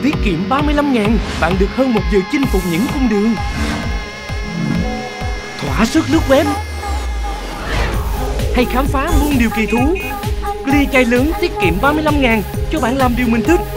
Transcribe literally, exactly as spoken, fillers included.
Tiết kiệm ba mươi lăm ngàn, bạn được hơn một giờ chinh phục những cung đường. Thỏa sức lướt web hay khám phá muôn điều kỳ thú. Clear chai lớn tiết kiệm ba mươi lăm ngàn cho bạn làm điều mình thích.